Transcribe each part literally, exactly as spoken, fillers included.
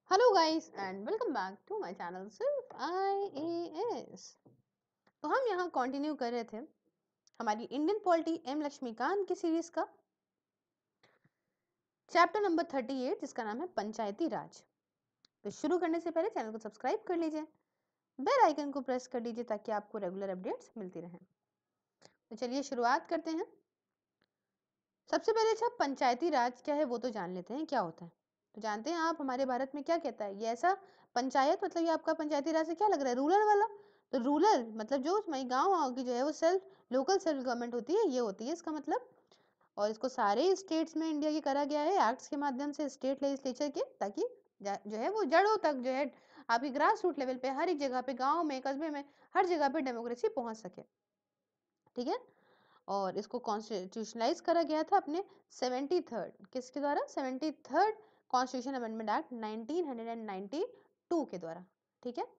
Hello guys and welcome back to my channel सिर्फ I A S. तो हम यहाँ कंटिन्यू कर रहे थे हमारी इंडियन पॉलिटी एम लक्ष्मीकांत की सीरीज का चैप्टर नंबर थर्टी एट, जिसका नाम है पंचायती राज। तो शुरू करने से पहले चैनल को सब्सक्राइब कर लीजिए, बेल आइकन को प्रेस कर लीजिए ताकि आपको रेगुलर अपडेट्स मिलती रहें। तो चलिए शुरुआत करते हैं। सबसे पहले अच्छा, पंचायती राज क्या है वो तो जान लेते हैं क्या होता है। तो जानते हैं आप हमारे भारत में क्या कहता है ये ऐसा पंचायत, मतलब ये आपका पंचायती राज से क्या लग रहा है, रूरल वाला। तो रूरल मतलब जो हमारी गाँव गाँव की जो है वो सेल्फ लोकल सेल्फ गवर्नमेंट होती है, ये होती है इसका मतलब। और इसको सारे स्टेट्स में इंडिया की करा गया है एक्ट्स के माध्यम से, स्टेट लेजिस्लेचर के, ताकि जो है वो जड़ों तक जो है आपकी ग्रास रूट लेवल पे हर एक जगह पे, गाँव में, कस्बे में, हर जगह पे डेमोक्रेसी पहुंच सके। ठीक है। और इसको कॉन्स्टिट्यूशनलाइज करा गया था अपने सेवेंटी थर्ड किसके द्वारा, seventy third constitution amendment act nineteen ninety two के द्वारा। ठीक है।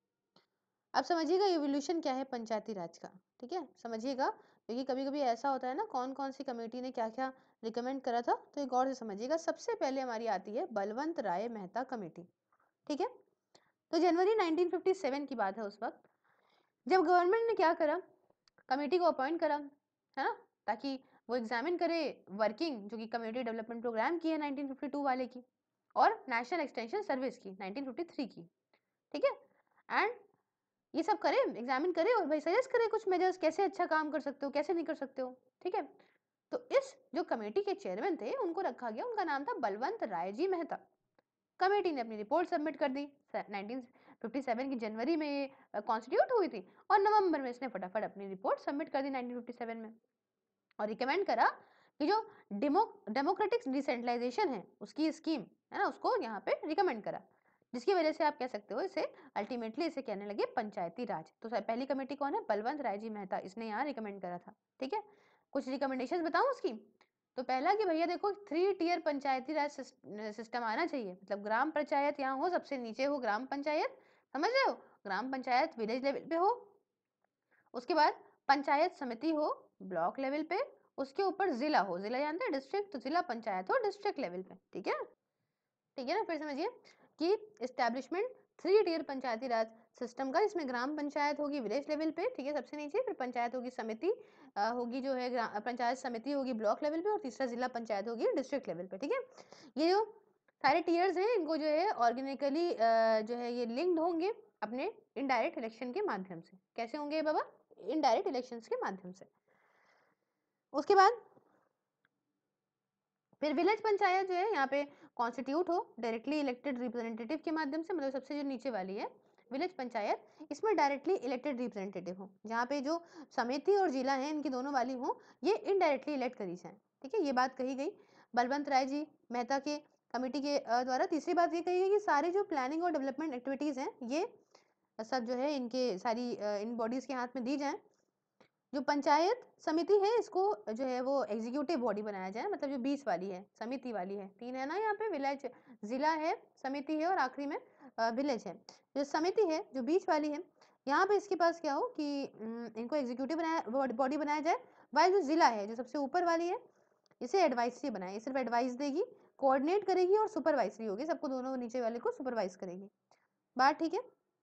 अब समझिएगा इवोल्यूशन क्या है पंचायती राज का। ठीक है, समझिएगा, क्योंकि कभी कभी ऐसा होता है ना, कौन कौन सी कमेटी ने क्या क्या रिकमेंड करा था, तो एक और से समझिएगा। सबसे पहले हमारी आती है बलवंत राय मेहता कमेटी। ठीक है। तो जनवरी नाइनटीन फिफ्टी सेवन की बात है, उस वक्त जब गवर्नमेंट ने क्या करा, कमेटी को अपॉइंट करा, है ना, ताकि वो एग्जामिन करे वर्किंग जो कि कम्युनिटी डेवलपमेंट प्रोग्राम की है नाइनटीन फिफ्टी टू वाले की, और नेशनल एक्सटेंशन सर्विस की नाइनटीन फिफ्टी थ्री की। ठीक है। एंड ये सब करे, एग्जामिन करे और भाई सजेस्ट करे कुछ मेजर्स, कैसे अच्छा काम कर सकते हो, कैसे नहीं कर सकते हो। ठीक है। तो इस जो कमेटी के चेयरमैन थे उनको रखा गया, उनका नाम था बलवंत राय जी मेहता। कमेटी ने अपनी रिपोर्ट सबमिट कर दी, नाइनटीन फिफ्टी सेवन की जनवरी में कॉन्स्टिट्यूट हुई थी, और नवंबर में इसने फटाफट अपनी रिपोर्ट सबमिट कर दी नाइनटीन फिफ्टी सेवन में, और रिकमेंड करा कि जो डेमो डेमोक्रेटिक डिसेंट्रलाइजेशन है उसकी स्कीम है ना, उसको यहाँ पे रिकमेंड करा, जिसकी वजह से आप कह सकते हो इसे अल्टीमेटली इसे कहने लगे पंचायती राज। तो पहली कमेटी कौन है, बलवंत राय जी मेहता, इसने यहाँ रिकमेंड करा था। ठीक है। कुछ रिकमेंडेशन बताऊं उसकी। तो पहला कि भैया देखो, three tier panchayati raj system आना चाहिए, मतलब ग्राम पंचायत यहाँ हो, सबसे नीचे हो ग्राम पंचायत, समझ रहे हो, ग्राम पंचायत विलेज लेवल पे हो, उसके बाद पंचायत समिति हो ब्लॉक लेवल पे, उसके ऊपर जिला हो, जिला जानते हैं डिस्ट्रिक्ट, तो जिला पंचायत हो डिस्ट्रिक्ट लेवल पे। ठीक है। ठीक है ना, फिर समझिए कि establishment three tier panchayati raj system का, इसमें ग्राम पंचायत होगी विलेज लेवल पे, ठीक है, सबसे नीचे, फिर पंचायत होगी समिति होगी जो है पंचायत समिति होगी ब्लॉक लेवल पे, और तीसरा जिला पंचायत होगी डिस्ट्रिक्ट लेवल पे। ठीक है। ये जो सारे टीयर्स हैं इनको जो है ऑर्गेनिकली जो है ये लिंक्ड होंगे अपने इनडायरेक्ट इलेक्शन के माध्यम से। कैसे होंगे बाबा, इनडायरेक्ट इलेक्शंस के माध्यम से। उसके बाद फिर विलेज पंचायत जो है यहाँ पे कॉन्स्टिट्यूट हो डायरेक्टली इलेक्टेड रिप्रेजेंटेटिव के माध्यम से, मतलब सबसे जो नीचे वाली है विलेज पंचायत, इसमें डायरेक्टली इलेक्टेड रिप्रेजेंटेटिव हो, जहाँ पे जो समिति और जिला है इनकी दोनों वाली हो, ये इनडायरेक्टली इलेक्ट करी जाए। ठीक है, ये बात कही गई बलवंत राय जी मेहता के कमेटी के द्वारा। तीसरी बात ये कही गई कि सारी जो प्लानिंग और डेवलपमेंट एक्टिविटीज हैं ये सब जो है इनके सारी इन बॉडीज के हाथ में दी जाए। जो पंचायत समिति है इसको जो है वो एग्जीक्यूटिव बॉडी बनाया जाए, मतलब जो बीच वाली है समिति वाली है, तीन है ना यहाँ पे, विलेज, जिला है, समिति है, और आखिरी में विलेज है। जो समिति है जो बीच वाली है, यहाँ पे इसके पास क्या हो कि इनको एग्जीक्यूटिव बनाया बॉडी बनाया जाए, वाइल जो जिला है जो सबसे ऊपर वाली है इसे एडवाइजरी बनाए, सिर्फ एडवाइस देगी, कोऑर्डिनेट करेगी और सुपरवाइजरी होगी, सबको दोनों नीचे वाले को सुपरवाइज करेगी। बात ठीक है।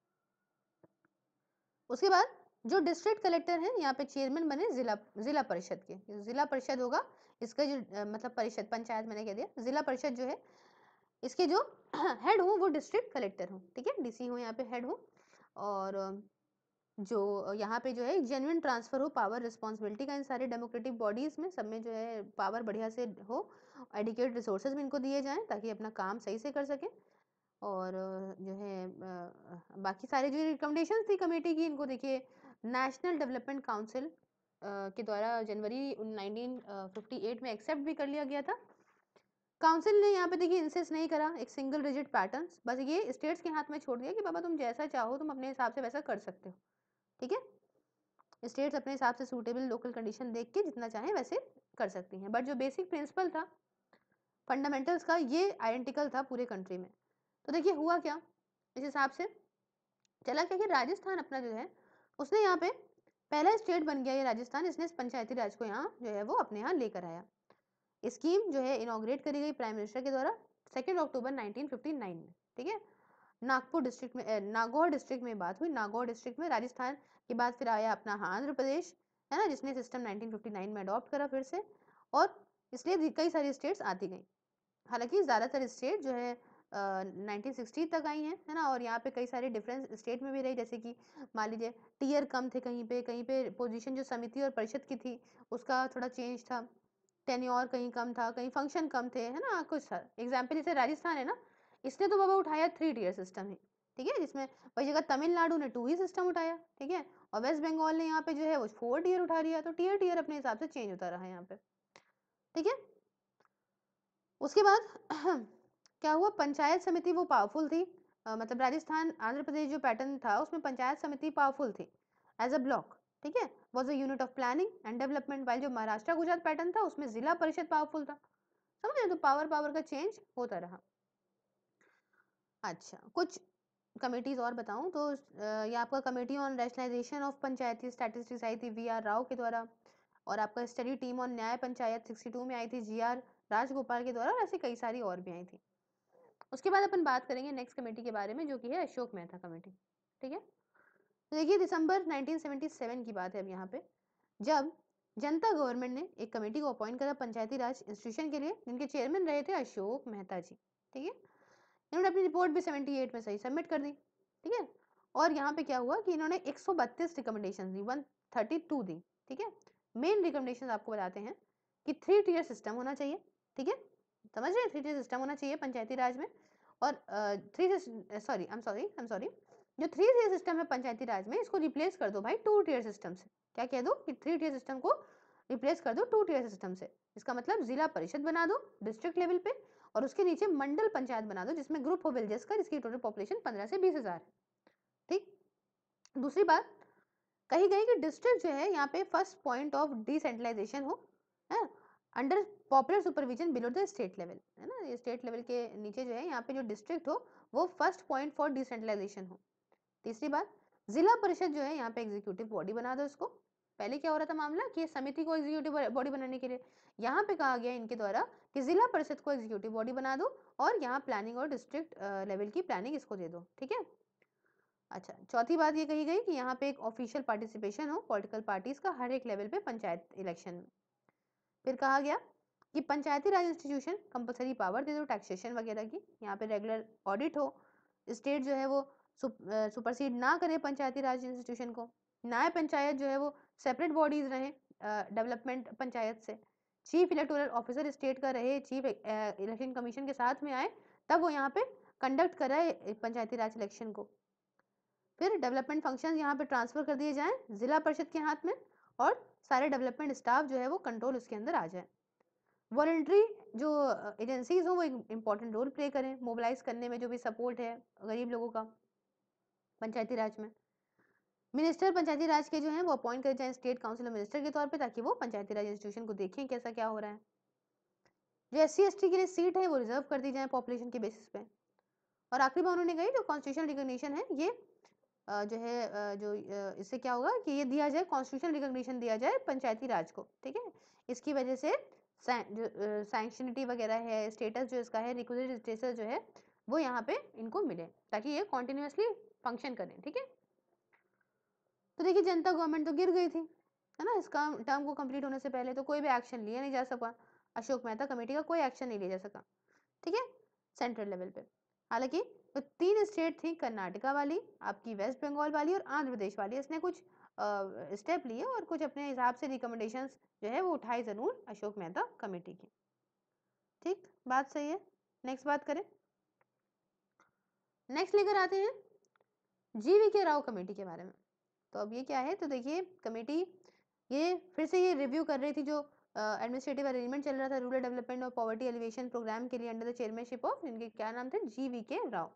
उसके बाद जो डिस्ट्रिक्ट कलेक्टर है यहाँ पे चेयरमैन बने जिला जिला परिषद के, जिला परिषद होगा इसका जो मतलब परिषद, पंचायत मैंने कह दिया, जिला परिषद जो है इसके जो हेड हो वो डिस्ट्रिक्ट कलेक्टर हो। ठीक है, डीसी हो यहाँ पे हेड हो, और जो यहाँ पे जो है जेन्युइन ट्रांसफर हो पावर रिस्पॉन्सिबिलिटी का इन सारे डेमोक्रेटिक बॉडीज में, सब में जो है पावर बढ़िया से हो, एडिकेट रिसोर्सेज भी इनको दिए जाएं ताकि अपना काम सही से कर सके। और जो है बाकी सारे जो रिकमेंडेशंस थी कमेटी की, इनको देखिए नेशनल डेवलपमेंट काउंसिल के द्वारा जनवरी नाइनटीन फिफ्टी एट में एक्सेप्ट भी कर लिया गया था। काउंसिल ने यहाँ पे देखिए इंसिस्ट नहीं करा एक सिंगल रिजिड पैटर्न, बस ये स्टेट्स के हाथ में छोड़ दिया कि बाबा तुम जैसा चाहो तुम अपने हिसाब से वैसा कर सकते हो। ठीक है, स्टेट्स अपने हिसाब से सूटेबल लोकल कंडीशन देख के जितना चाहे वैसे कर सकती हैं, बट जो बेसिक प्रिंसिपल था फंडामेंटल्स का ये आइडेंटिकल था पूरे कंट्री में। तो देखिए हुआ क्या, इस हिसाब से चला क्या कि राजस्थान अपना जो है उसने यहाँ पे पहला स्टेट बन गया ये राजस्थान, इसने इस पंचायती राज को यहाँ जो है वो अपने यहाँ लेकर आया। स्कीम जो है इनॉग्रेट करी गई प्राइम मिनिस्टर के द्वारा second October nineteen fifty nine में, ठीक है। नागपुर डिस्ट्रिक्ट में, नागौर डिस्ट्रिक्ट में बात हुई, नागौर डिस्ट्रिक्ट में। राजस्थान के बाद फिर आया अपना आंध्र प्रदेश, है ना, जिसने सिस्टम नाइनटीन फिफ्टी नाइन में अडॉप्ट करा फिर से, और इसलिए कई सारी स्टेट्स आती गई। हालांकि ज़्यादातर स्टेट जो है नाइनटीन सिक्सटी तक आई हैं, है ना, और यहाँ पे कई सारे डिफरेंस स्टेट में भी रही, जैसे कि मान लीजिए टीयर कम थे कहीं पे, कहीं पे पोजीशन जो समिति और परिषद की थी उसका थोड़ा चेंज था, टेन्योर कहीं कम था, कहीं फंक्शन कम थे, है ना, कुछ था। एग्जाम्पल जैसे राजस्थान है ना, इसने तो बाबा उठाया थ्री टीयर सिस्टम ही, ठीक है, जिसमें वही जगह तमिलनाडु ने टू ही सिस्टम उठाया, ठीक है, और वेस्ट बंगाल ने यहाँ पे जो है वो फोर टीयर उठा लिया। तो टीयर टीयर अपने हिसाब से चेंज होता रहा यहाँ पे, ठीक है। उसके बाद क्या हुआ, पंचायत समिति वो पावरफुल थी, अ, मतलब राजस्थान आंध्र प्रदेश जो पैटर्न था उसमें पंचायत समिति पावरफुल थी एज अ ब्लॉक, ठीक है, was a unit of planning and development. While जो महाराष्ट्र गुजरात पैटर्न था उसमें जिला परिषद पावरफुल था। समझ रहे, तो पावर पावर का चेंज होता रहा। अच्छा, कुछ कमेटीज और बताऊं तो अ, ये आपका committee on rationalisation of panchayati statistics आई थी वी आर राव के द्वारा, और आपका स्टडी टीम ऑन न्याय पंचायत सिक्सटी टू में आई थी जी आर राजगोपाल के द्वारा, और ऐसी कई सारी और भी आई थी। उसके बाद अपन बात करेंगे नेक्स्ट कमेटी के बारे में, जो कि है अशोक मेहता कमेटी, ठीक है। तो देखिए दिसंबर नाइनटीन सेवेंटी सेवन की बात है अब यहाँ पे, जब जनता गवर्नमेंट ने एक कमेटी को अपॉइंट करा पंचायती राज इंस्टीट्यूशन के लिए, जिनके चेयरमैन रहे थे अशोक मेहता जी, ठीक है। इन्होंने अपनी रिपोर्ट भी सेवेंटी एट में सही सबमिट कर दी, ठीक है। और यहाँ पे क्या हुआ कि इन्होंने एक सौ बत्तीस रिकमेंडेशन दी, वन थर्टी टू दी, ठीक है। मेन रिकमेंडेशन आपको बताते हैं कि थ्री टीयर सिस्टम होना चाहिए, ठीक है, समझ रहे हैं, थ्री टीयर सिस्टम होना चाहिए पंचायती राज में। और three sorry I am sorry I am sorry जो थ्री टीयर सिस्टम है पंचायती राज में, इसको रिप्लेस कर दो भाई टू टीयर सिस्टम से। क्या कह दो कि थ्री टीयर सिस्टम को रिप्लेस कर दो टू टीयर सिस्टम से। इसका मतलब जिला परिषद बना दो डिस्ट्रिक्ट लेवल पे, और उसके नीचे मंडल पंचायत बना दो जिसमें ग्रुप ऑफ विलेजेस का, जिसकी टोटल पॉपुलेशन पंद्रह से बीस हजार है, ठीक। दूसरी बात कही गई कि डिस्ट्रिक्ट जो है यहाँ पे फर्स्ट पॉइंट ऑफ डिसेंट्रलाइजेशन हो, है, under popular supervision below the state level, है ना, ये स्टेट लेवल के नीचे जो है यहाँ पे जो डिस्ट्रिक्ट हो वो फर्स्ट पॉइंट फॉर डिसेंट्रलाइजेशन हो। तीसरी बात, जिला परिषद जो है यहाँ पे एग्जीक्यूटिव बॉडी बना दो इसको। पहले क्या हो रहा था मामला कि समिति को एग्जीक्यूटिव बॉडी बनाने के लिए, यहाँ पे कहा गया इनके द्वारा कि जिला परिषद को एग्जीक्यूटिव बॉडी बना दो, और यहाँ प्लानिंग और डिस्ट्रिक्ट लेवल की प्लानिंग इसको दे दो, ठीक है। अच्छा, चौथी बात ये कही गई कि यहाँ पे एक ऑफिशियल पार्टिसिपेशन हो पॉलिटिकल पार्टीज का हर एक लेवल पे पंचायत इलेक्शन में। फिर कहा गया कि panchayati raj institution compulsory power दे दो टैक्सेशन वगैरह की, यहाँ पे रेगुलर ऑडिट हो, स्टेट जो है वो सुपरसीड ना करे पंचायती राज इंस्टीट्यूशन को, न्याय पंचायत जो है वो सेपरेट बॉडीज रहे डेवलपमेंट पंचायत से, चीफ इलेक्टोरल ऑफिसर स्टेट का रहे, चीफ इलेक्शन कमीशन के साथ में आए, तब वो यहाँ पे कंडक्ट कराए पंचायती राज इलेक्शन को। फिर डेवलपमेंट फंक्शंस यहाँ पे ट्रांसफर कर दिए जाएं जिला परिषद के हाथ में, और सारे डेवलपमेंट स्टाफ जो है वो कंट्रोल उसके अंदर आ जाए। वॉलंटरी जो एजेंसीज हो वो इंपॉर्टेंट रोल प्ले करें मोबिलाइज करने में, जो भी सपोर्ट है गरीब लोगों का पंचायती राज में। मिनिस्टर पंचायती राज के जो है वो अपॉइंट करे जाए स्टेट काउंसिल मिनिस्टर के तौर पे, ताकि वो पंचायती राज इंस्टीट्यूशन को देखें कैसा क्या हो रहा है। जो एस सी एस टी के लिए सीट है वो रिजर्व कर दी जाए पॉपुलेशन के बेसिस पे। और आखिरी बात उन्होंने कही जो कॉन्स्टिट्यूशनल रिकॉग्निशन है ये जो है जो इससे क्या होगा कि ये दिया जाए, कॉन्स्टिट्यूशनल रिकॉग्निशन दिया जाए पंचायती राज को, ठीक है। इसकी वजह से जो सैंक्शनिटी वगैरह है, स्टेटस जो इसका है, रिक्विजिट स्टेटस जो है वो यहाँ पे इनको मिले, ताकि ये कॉन्टिन्यूसली फंक्शन करें, ठीक है। तो देखिए जनता गवर्नमेंट तो गिर गई थी, है ना, इसका टर्म को कंप्लीट होने से पहले तो कोई भी एक्शन लिया नहीं जा सका, अशोक मेहता कमेटी का कोई एक्शन नहीं लिया जा सका, ठीक है, सेंट्रल लेवल पे। हालांकि तो तीन स्टेट थी, कर्नाटका वाली, आपकी वेस्ट बंगाल वाली और आंध्र प्रदेश वाली, इसने कुछ स्टेप लिए और कुछ अपने हिसाब से रिकमेंडेशंस जो है वो उठाई जरूर अशोक मेहता कमेटी की, ठीक, बात सही है। नेक्स्ट बात करें, नेक्स्ट लेकर आते हैं जीवी के राव कमेटी के बारे में। तो अब ये क्या है, तो देखिए कमेटी ये फिर से ये रिव्यू कर रही थी जो एडमिनिस्ट्रेटिव uh, अरेंजमेंट चल रहा था रूरल डेवलपमेंट और पॉवर्टी एलिवेशन प्रोग्राम के लिए अंडर द चेयरमैनशिप ऑफ, इनके क्या नाम थे, जी वी के राव।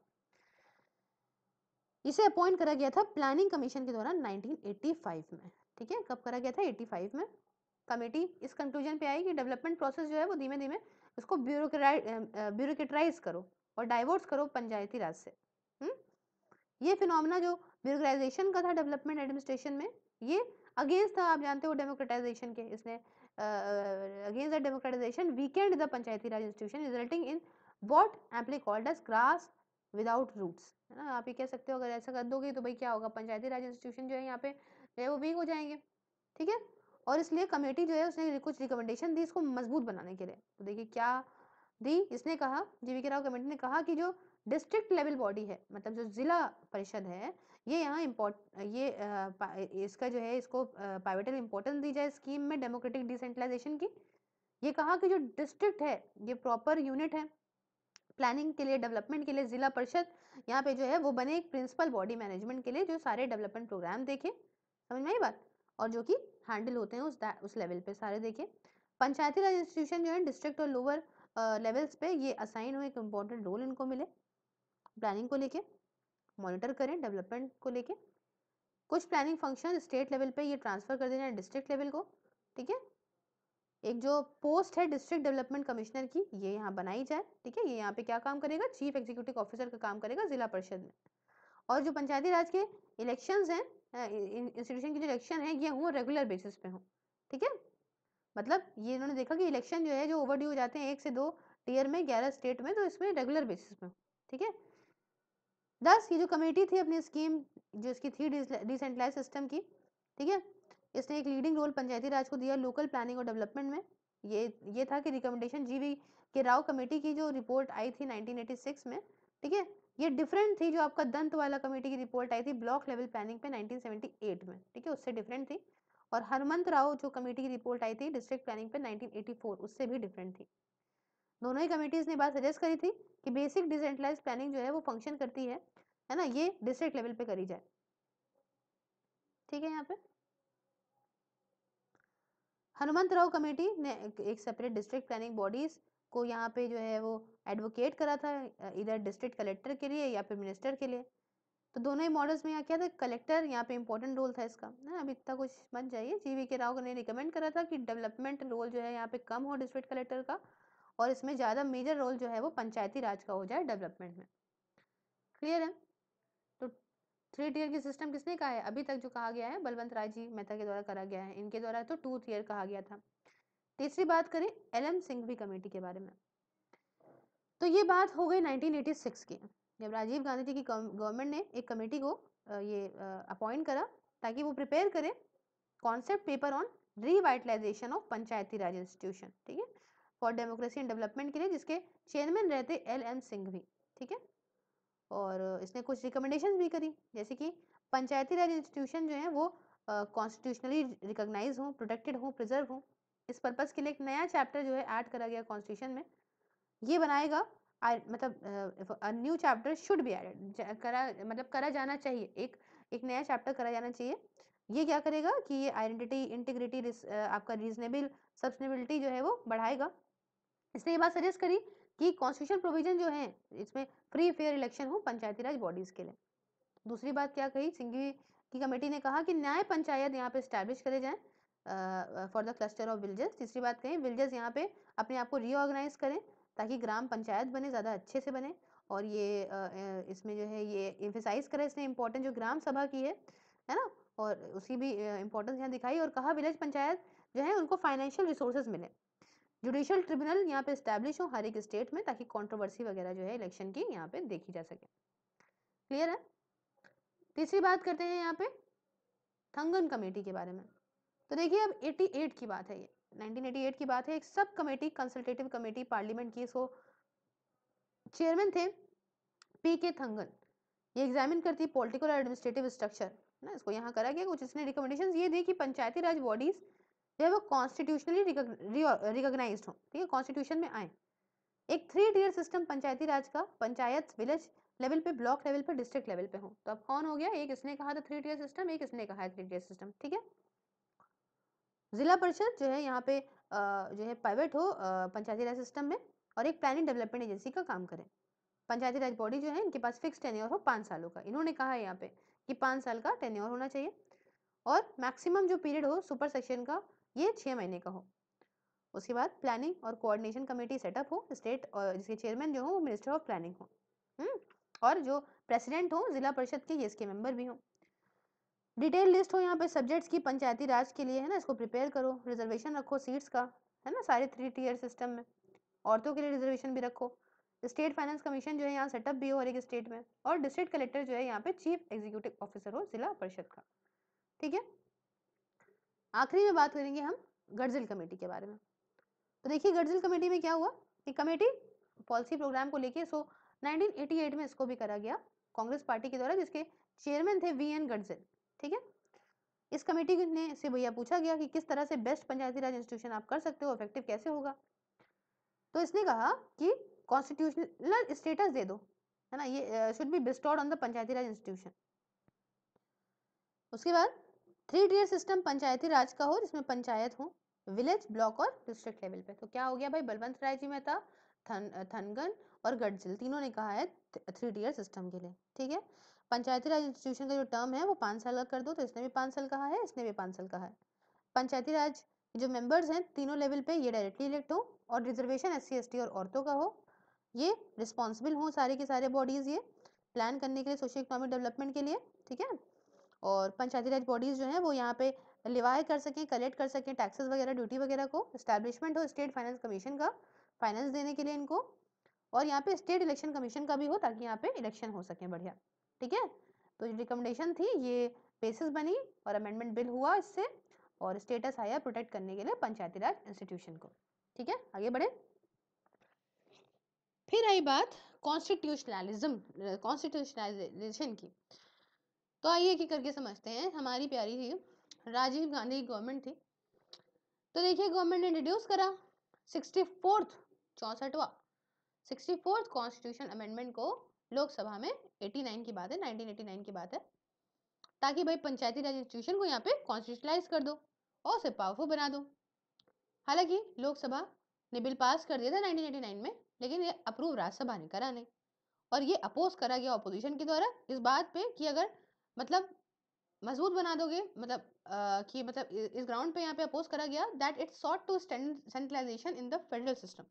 इसे अपॉइंट करा गया था प्लानिंग कमीशन के द्वारा नाइनटीन एटी फाइव में, ठीक है, कब करा गया था, एटी फाइव में। कमेटी इस कंक्लूजन पे आई कि डेवलपमेंट प्रोसेस जो है वो धीमे धीमे उसको ब्यूरोक्रेटाइज करो और डाइवर्स करो पंचायती राज से। हुँ? ये फिनोमेना जो ब्यूरोक्राइजेशन का था डेवलपमेंट एडमिनिस्ट्रेशन में, ये अगेंस्ट था, आप जानते हो डेमोक्रेटाइजेशन के, इसने against the democratisation weakened the panchayati raj institution resulting in what एम्पली called as grass without roots, है ना। आप ये कह सकते हो अगर ऐसा कर दोगे तो भाई क्या होगा, पंचायती राज इंस्टीट्यूशन जो है यहाँ पे जो है वो वीक हो जाएंगे, ठीक है। और इसलिए कमेटी जो है उसने कुछ रिकमेंडेशन दी इसको मजबूत बनाने के लिए। तो देखिए क्या दी, इसने कहा, जीवीके राव कमेटी ने कहा कि जो डिस्ट्रिक्ट लेवल बॉडी है, मतलब जो जिला परिषद है, ये यहाँ इम्पोर्ट ये आ, इसका जो है इसको पाइवेटल इंपॉर्टेंस दी जाए स्कीम में डेमोक्रेटिक डिसेंट्रलाइजेशन की। ये कहा कि जो डिस्ट्रिक्ट है ये प्रॉपर यूनिट है प्लानिंग के लिए, डेवलपमेंट के लिए। जिला परिषद यहाँ पे जो है वो बने एक प्रिंसिपल बॉडी मैनेजमेंट के लिए, जो सारे डेवलपमेंट प्रोग्राम देखे, समझ में आई बात, और जो कि हैंडल होते हैं उस उस लेवल पे सारे देखे। पंचायती राज इंस्टीट्यूशन जो है डिस्ट्रिक्ट और लोअर लेवल्स पे ये असाइन हुए, एक इम्पोर्टेंट रोल इनको मिले प्लानिंग को लेके, मॉनिटर करें डेवलपमेंट को लेके। कुछ प्लानिंग फंक्शन स्टेट लेवल पे ये ट्रांसफर कर देना है डिस्ट्रिक्ट लेवल को, ठीक है। एक जो पोस्ट है डिस्ट्रिक्ट डेवलपमेंट कमिश्नर की, ये यहाँ बनाई जाए, ठीक है। ये यहाँ पे क्या काम करेगा, चीफ एग्जीक्यूटिव ऑफिसर का काम करेगा जिला परिषद में। और जो पंचायती राज के इलेक्शंस हैं, इंस्टीट्यूशन की जो इलेक्शन है ये हुआ रेगुलर बेसिस पे हो, ठीक है। मतलब ये इन्होंने देखा कि इलेक्शन जो है जो ओवर ड्यू हो जाते हैं एक से दो टीयर में ग्यारह स्टेट में, तो इसमें रेगुलर बेसिस पे, ठीक है। दस ये जो कमेटी थी अपनी स्कीम जो इसकी थी डिसेंट्रलाइज सिस्टम की, ठीक है, इसने एक लीडिंग रोल पंचायती राज को दिया लोकल प्लानिंग और डेवलपमेंट में। ये ये था कि रिकमेंडेशन जीवी के राव कमेटी की जो रिपोर्ट आई थी नाइनटीन एटी सिक्स में, ठीक है, ये डिफरेंट थी जो आपका दंत वाला कमेटी की रिपोर्ट आई थी ब्लॉक लेवल प्लानिंग पे नाइनटीन सेवेंटी एट में, ठीक है, उससे डिफरेंट थी। और हरमंत राव जो कमेटी की रिपोर्ट आई थी डिस्ट्रिक्ट प्लानिंग पे नाइनटीन एटी फोर, उससे भी डिफरेंट थी। दोनों ही कमेटीज ने बात सजेस्ट करी थी कि बेसिक डिसेंट्रलाइज प्लानिंग जो है वो फंक्शन करती है है ना, ये डिस्ट्रिक्ट लेवल पे करी जाए, ठीक है। यहाँ पे हनुमंत राव कमेटी ने एक सेपरेट डिस्ट्रिक्ट प्लानिंग बॉडीज को यहाँ पे जो है वो एडवोकेट करा था, इधर डिस्ट्रिक्ट कलेक्टर के लिए या फिर मिनिस्टर के लिए। तो दोनों ही मॉडल्स में यहाँ क्या था, कलेक्टर यहाँ पे इंपॉर्टेंट रोल था इसका, है ना। अब इतना कुछ मत जाइए, जीवी के राव ने रिकमेंड करा था कि डेवलपमेंट रोल जो है यहाँ पे कम हो डिस्ट्रिक्ट कलेक्टर का, और इसमें ज्यादा मेजर रोल जो है वो पंचायती राज का हो जाए डेवलपमेंट में। क्लियर है। तो थ्री टीयर की सिस्टम किसने कहा है, अभी तक जो कहा गया है बलवंत राय जी मेहता के द्वारा करा गया है, इनके द्वारा तो टू टीयर कहा गया था। तीसरी बात करें एल एम सिंघवी कमेटी के बारे में, तो ये बात हो गई नाइनटीन एटी सिक्स की, जब राजीव गांधी जी की गवर्नमेंट ने एक कमेटी को ये अपॉइंट करा ताकि वो प्रिपेयर करे concept paper on revitalisation of panchayati raj institution, ठीक है, फॉर डेमोक्रेसी एंड डेवलपमेंट के लिए, जिसके चेयरमैन रहते एल एम सिंघवी, ठीक है। और इसने कुछ रिकमेंडेशन भी करी, जैसे कि पंचायती राज इंस्टीट्यूशन जो है वो कॉन्स्टिट्यूशनली रिकॉग्नाइज हो, प्रोटेक्टेड हो, प्रिजर्व हो। इस पर्पज के लिए एक नया चैप्टर जो है ऐड करा गया कॉन्स्टिट्यूशन में, ये बनाएगा I, मतलब new chapter should be added, करा मतलब करा जाना चाहिए, एक एक नया चैप्टर करा जाना चाहिए। ये क्या करेगा कि ये आइडेंटिटी इंटीग्रिटी आपका रीजनेबल सस्टेनेबिलिटी जो है वो बढ़ाएगा। इसने ये बात सजेस्ट करी कि कॉन्स्टिट्यूशन प्रोविजन जो है इसमें फ्री फेयर इलेक्शन हो पंचायती राज बॉडीज के लिए। दूसरी बात क्या कही सिंघवी की कमेटी ने, कहा कि न्याय पंचायत यहाँ पे स्टैब्लिश करे जाए for the cluster of villages. तीसरी बात कही विलेजेस यहाँ पे अपने आप को रीऑर्गेनाइज करें ताकि ग्राम पंचायत बने, ज़्यादा अच्छे से बने। और ये uh, इसमें जो है ये एम्फेसाइज करा इसने इंपॉर्टेंट जो ग्राम सभा की है है ना, और उसकी भी इंपॉर्टेंस यहाँ दिखाई। और कहा विलेज पंचायत जो है उनको फाइनेंशियल रिसोर्सेज मिले। जुडिशियल ट्रिब्यूनल यहाँ पे स्टैब्लिश हो हर एक स्टेट में ताकि कंट्रोवर्सी वगैरह जो है इलेक्शन की यहाँ पे देखी जा सके। क्लियर है। तीसरी बात करते हैं यहाँ पे थंगन कमेटी के बारे में। तो देखिए अब अट्ठासी की बात है, ये नाइनटीन एटी एट की बात है। एक sub committee consultative committee parliament की, इसको चेयरमैन थे पी के थंगन। ये एग्जामिन करती पॉलिटिकल और एडमिनिस्ट्रेटिव स्ट्रक्चर ना, इसको यहाँ करा गया कुछ। इसने रिकमेंडेशंस ये दी कि पंचायती राज बॉडीज जो है वो कॉन्स्टिट्यूशनली रिकॉग्नाइज्ड हो, ठीक है, कॉन्स्टिट्यूशन में आए। एक three tier system panchayati raj का, पंचायत विलेज लेवल पे, ब्लॉक लेवल पे, डिस्ट्रिक्ट लेवल पे हो। तो अब कौन हो गया, एक इसने कहा था थ्री टीयर सिस्टम, एक इसने कहा है थ्री टीयर सिस्टम, ठीक है। जिला परिषद जो है यहाँ पे जो है पाइवेट हो पंचायती राज सिस्टम में, और एक प्लानिंग डेवलपमेंट एजेंसी का काम करे। पंचायती राज बॉडी जो है इनके पास फिक्स टेन्योर हो पाँच सालों का। इन्होंने कहा है यहाँ पे कि पाँच साल का टेन्योर होना चाहिए, और मैक्सिमम जो पीरियड हो सुपर सेक्शन का ये छः महीने का हो। उसके बाद प्लानिंग और कोऑर्डिनेशन कमेटी सेटअप हो स्टेट, और जिसके चेयरमैन जो हो वो मिनिस्टर ऑफ प्लानिंग हो, हम्म और जो प्रेसिडेंट हो जिला परिषद के ये इसके मेंबर भी हो। डिटेल लिस्ट हो यहाँ पे सब्जेक्ट्स की पंचायती राज के लिए, है ना, इसको प्रिपेयर करो। रिजर्वेशन रखो सीट्स का, है ना, सारे थ्री टीयर सिस्टम में। औरतों के लिए रिजर्वेशन भी रखो। स्टेट फाइनेंस कमीशन जो है यहाँ सेटअप भी हो हर एक स्टेट में, और डिस्ट्रिक्ट कलेक्टर जो है यहाँ पे चीफ एग्जीक्यूटिव ऑफिसर हो जिला परिषद का। ठीक है, आखिरी में बात करेंगे हम गडजिल कमेटी के बारे में। तो देखिए गडजिल कमेटी में क्या हुआ कि कमेटी पॉलिसी प्रोग्राम को लेके सो नाइनटीन एटी एट में इसको भी करा गया कांग्रेस पार्टी के द्वारा, जिसके चेयरमैन थे वी एन गडजिल। ठीक है, इस कमेटी ने से भैया पूछा गया कि किस तरह से बेस्ट पंचायती राज इंस्टीट्यूशन आप कर सकते हो, इफेक्टिव कैसे होगा। तो इसने कहा कि कॉन्स्टिट्यूशनल स्टेटस दे दो, है ना, ये should be bestowed on the panchayati raj institution. उसके बाद three tier system panchayati raj का हो, जिसमें पंचायत हो विलेज, ब्लॉक और डिस्ट्रिक्ट लेवल पे। तो क्या हो गया भाई, बलवंत राय जी मेहता, थन थनगन और गडजिल तीनों ने कहा है थ्री टीयर सिस्टम के लिए। ठीक है, पंचायती राज इंस्टीट्यूशन का जो टर्म है वो पाँच साल का कर दो, तो इसने भी पाँच साल कहा है, इसने भी पाँच साल कहा है। पंचायती राज जो मेंबर्स हैं तीनों लेवल पे ये डायरेक्टली इलेक्ट हो, और reservation S C S T और औरतों का हो, ये रिस्पॉन्सिबल हो सारे के सारे बॉडीज ये प्लान करने के लिए, सोशल इकोनॉमिक डेवलपमेंट के लिए। ठीक है, और पंचायती राज बॉडीज जो है वो यहाँ पे लिवाय कर सकें, कलेक्ट कर सकें टैक्सेस वगैरह, ड्यूटी वगैरह को। एस्टैब्लिशमेंट हो स्टेट फाइनेंस कमीशन का, फाइनेंस देने के लिए इनको, और यहाँ पे स्टेट इलेक्शन कमीशन का भी हो ताकि यहाँ पे इलेक्शन हो सके बढ़िया। ठीक है, तो जो रिकमेंडेशन थी ये बेसिस बनी और अमेंडमेंट बिल हुआ इससे, और स्टेटस आया प्रोटेक्ट करने के लिए पंचायती राज इंस्टीट्यूशन को। ठीक है, आगे बढ़े। फिर आई बात कॉन्स्टिट्यूशनलिज्म कॉन्स्टिट्यूशनलाइजेशन की। तो आइए एक करके समझते हैं। हमारी प्यारी थी राजीव गांधी गवर्नमेंट थी, तो देखिए गवर्नमेंट ने इंट्रोड्यूस करा सिक्सटी फोर्थ चौसठवा सिक्सटी फोर्थ कॉन्स्टिट्यूशन अमेंडमेंट को लोकसभा में, नवासी की बात है, नाइनटीन एटी नाइन की बात है, ताकि भाई पंचायती राज इंस्टीट्यूशन को यहाँ पे कॉन्स्टिट्यूशनलाइज कर दो और उसे पावरफुल बना दो। हालांकि लोकसभा ने बिल पास कर दिया था नाइनटीन एटी नाइन में, लेकिन ये अप्रूव राज्यसभा ने करा नहीं, और ये अपोज करा गया ऑपोजिशन के द्वारा इस बात पे कि अगर मतलब मजबूत बना दोगे, मतलब आ, कि मतलब इस ग्राउंड पे यहाँ पे अपोज करा गया that it sought to centralisation in the federal system.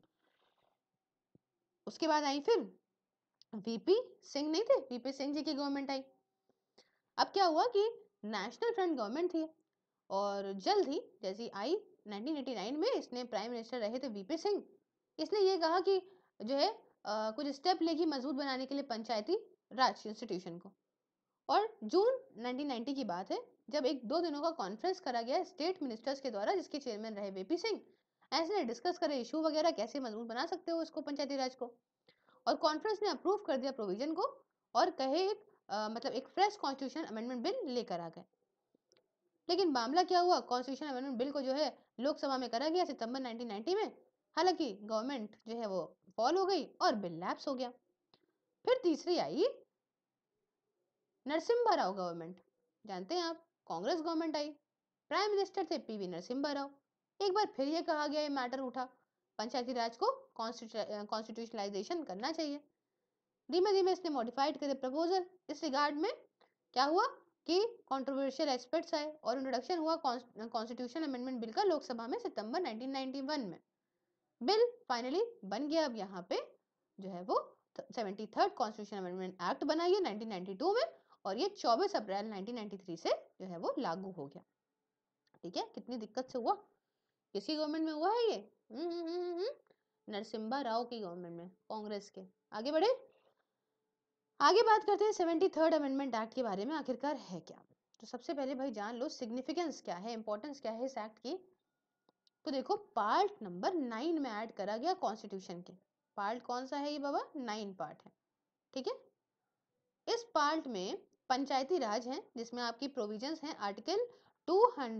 उसके बाद आई फिर वीपी सिंह नहीं थे, वीपी सिंह जी की गवर्नमेंट आई। अब क्या हुआ कि नेशनल फ्रंट गवर्नमेंट थी, और जल्द ही जैसी आई नाइनटीन एटी नाइन में, इसने प्राइम मिनिस्टर रहे थे वीपी सिंह, इसने ये कहा कि जो है आ, कुछ स्टेप लेगी मजबूत बनाने के लिए पंचायती राज इंस्टीट्यूशन को। और जून नाइनटीन नाइंटी की बात है जब एक दो दिनों का कॉन्फ्रेंस करा गया स्टेट मिनिस्टर्स के द्वारा, जिसके चेयरमैन रहे वीपी सिंह। ऐसे डिस्कस करे इशू वगैरह, कैसे मजबूत बना सकते हो इसको पंचायती राज को, और कॉन्फ्रेंस ने अप्रूव कर दिया प्रोविजन को, और कहे एक आ, मतलब एक फ्रेश कॉन्स्टिट्यूशन अमेंडमेंट बिल लेकर आ गए। लेकिन मामला क्या हुआ, कॉन्स्टिट्यूशन अमेंडमेंट बिल को जो है लोकसभा में करा गया सितंबर नाइनटीन नाइंटी में, हालांकि गवर्नमेंट जो है वो फॉल हो गई और बिल लैप्स हो गया। फिर तीसरी आई नरसिम्हा राव गवर्नमेंट, जानते हैं आप, कांग्रेस गवर्नमेंट आई, प्राइम मिनिस्टर थे पीवी नरसिम्हा राव। एक बार फिर ये कहा गया, ये मैटर उठा, पंचायती राज को कॉन्स्टिट्यूशनलाइजेशन करना चाहिए। धीमे धीमे इसने मॉडिफाइड करे प्रपोजल, इस रिगार्ड में क्या हुआ कि कंट्रोवर्शियल एस्पेक्ट्स आए, और इंट्रोडक्शन हुआ कॉन्स्टिट्यूशन अमेंडमेंट बिल का लोकसभा में सितंबर नाइनटीन नाइंटी वन में। बिल फाइनली बन गया। अब यहाँ पे जो है वो seventy third constitution amendment act बना ये नाइनटीन नाइंटी टू में, और ये चौबीस अप्रैल नाइनटीन नाइंटी थ्री से जो है वो लागू हो गया। ठीक है, कितनी दिक्कत से हुआ, किसकी गवर्नमेंट में हुआ है ये, हम्म हम्म हम्म हम्म नरसिम्हा राव की गवर्नमेंट में, कांग्रेस के। आगे बढ़े, आगे बात करते हैं सेवेंटी थर्ड अमेंडमेंट एक्ट के बारे में, आखिरकार है क्या। तो सबसे पहले भाई जान लो सिग्निफिकेंस क्या है, इंपॉर्टेंस क्या है इस एक्ट की। तो देखो पार्ट नंबर नाइन में ऐड करा गया कॉन्स्टिट्यूशन के, पार्ट कौन सा है ये बाबा, नाइन पार्ट है। ठीक है, इस पार्ट में पंचायती राज है, जिसमें आपकी प्रोविजंस हैं आर्टिकल टू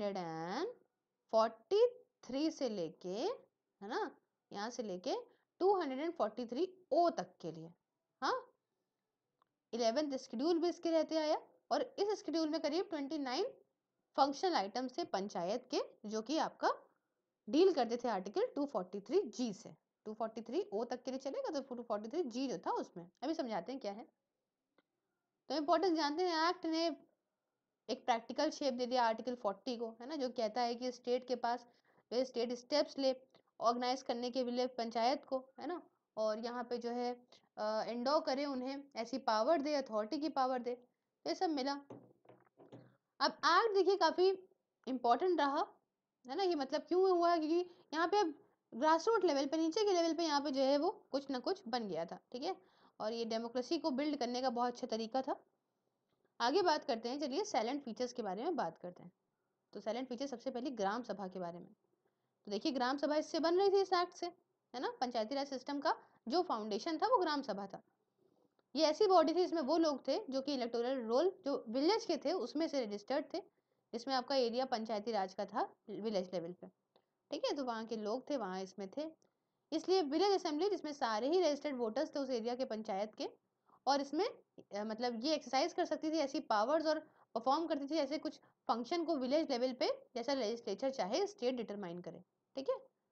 फोर्टी थ्री से लेके, है ना, यहां से लेके टू फोर्टी थ्री ओ तक के लिए। हाँ, इलेवेंथ शेड्यूल भी इसके रहते आया, और इस शेड्यूल में करीब ट्वेंटी नाइन फंक्शनल आइटम्स थे पंचायत के, जो कि आपका डील करते थे article two forty three G से। टू फोर्टी थ्री ओ तक के लिए चलेगा, तो टू फोर्टी थ्री जी जो था उसमें, अभी समझाते हैं क्या है। तो इंपॉर्टेंस जानते हैं, एक्ट ने एक प्रैक्टिकल शेप दे दिया आर्टिकल फोर्टी को, है ना, जो कहता है कि स्टेट के पास स्टेट स्टेप्स ले ऑर्गेनाइज करने के लिए पंचायत को, है ना, और यहाँ पे जो है एंडो करे उन्हें, ऐसी पावर दे, अथॉरिटी की पावर दे, ये सब मिला। अब एक्ट देखिए काफी इंपॉर्टेंट रहा, है ना, ये मतलब क्यों हुआ है, क्योंकि यहाँ पे अब ग्रास रूट लेवल पे, नीचे के लेवल पे यहाँ पे जो है वो कुछ ना कुछ बन गया था, ठीक है। और ये डेमोक्रेसी को बिल्ड करने का बहुत अच्छा तरीका था। आगे बात करते हैं, चलिए साइलेंट फीचर्स के बारे में बात करते हैं। तो साइलेंट फीचर सबसे पहले ग्राम सभा के बारे में। तो देखिए ग्राम सभा इससे बन रही थी, इस एक्ट से, है ना। पंचायती राज सिस्टम का जो फाउंडेशन था वो ग्राम सभा था। ये ऐसी बॉडी थी इसमें वो लोग थे जो कि इलेक्टोरल रोल जो विलेज के थे उसमें से रजिस्टर्ड थे, जिसमें आपका एरिया पंचायती राज का था विलेज लेवल पे, ठीक है। तो वहाँ के लोग थे, वहाँ इसमें थे, इसलिए विलेज असेंबली जिसमें सारे ही रजिस्टर्ड वोटर्स थे उस एरिया के पंचायत के, और इसमें अ, मतलब ये एक्सरसाइज कर सकती थी ऐसी पावर्स और परफॉर्म करती थी ऐसे कुछ फंक्शन को विलेज लेवल पे, जैसा लेजिस्लेचर चाहे स्टेट डिटरमाइन करे, ठीक